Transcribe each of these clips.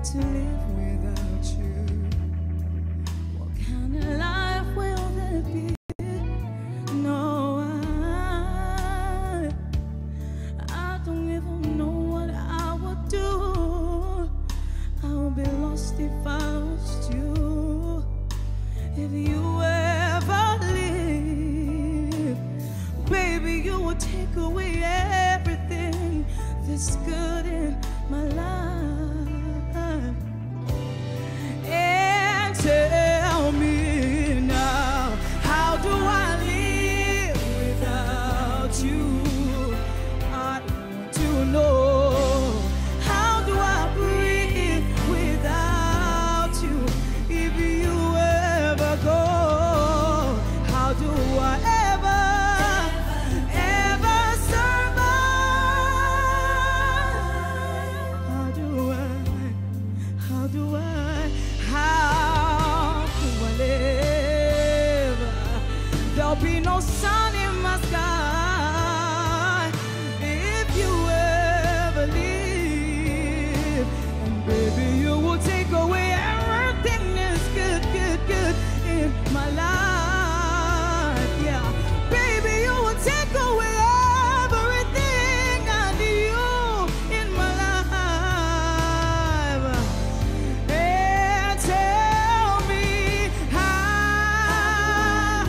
to live without you? What kind of life will that be? No, I don't even know what I would do. I would be lost if I lost you. If you ever leave, baby, you will take away everything that's good in my life. And tell me now, how do I live without you? I want to know. How do I breathe without you? If you ever go, how do I ever survive? How do I live? There'll be no sun in my sky if you ever leave. And baby, you will take away everything that's good in my life. Yeah, baby, you will take away everything I need in my life. And tell me how.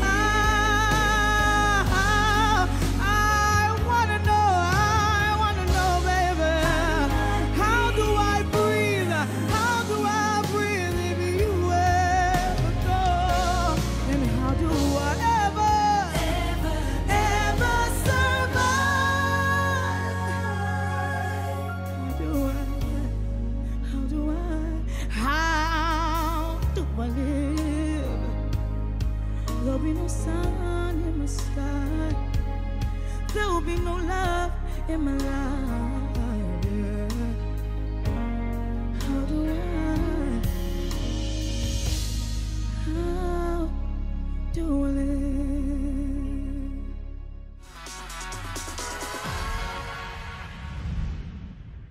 I wanna know, baby. How do I breathe? How do I breathe if you ever go? And how do I ever survive? How do I live? There'll be no sun in my sky. There'll be no love in my life.